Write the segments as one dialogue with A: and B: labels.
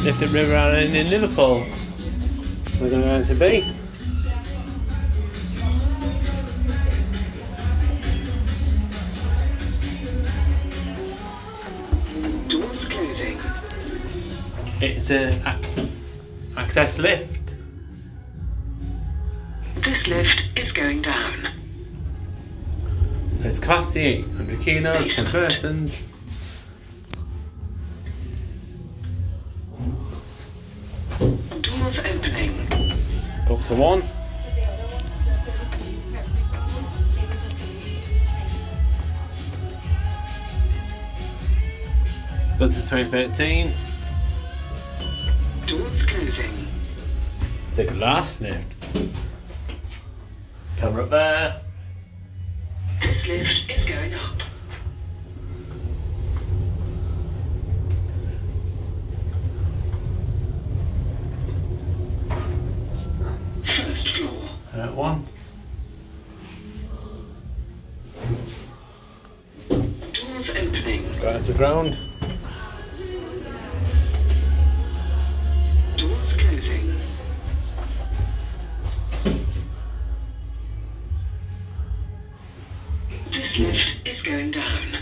A: lift at River Island in Liverpool. We're going to go to B.
B: Doors closing.
A: It's a Axess lift.
B: This lift is going down.
A: So it's capacity 800 kilos, 10 persons.
B: Doors opening.
A: Up to 1. Goes to 2013.
B: Doors closing.
A: It's a glass lift. Camera up there.
B: This lift is going up. First floor.
A: 1.
B: Doors opening.
A: Go to ground.
B: Doors closing. This lift is going down.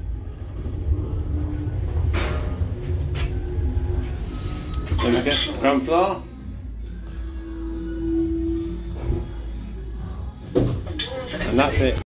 A: Then we get ground floor.
B: Doors
A: And that's it.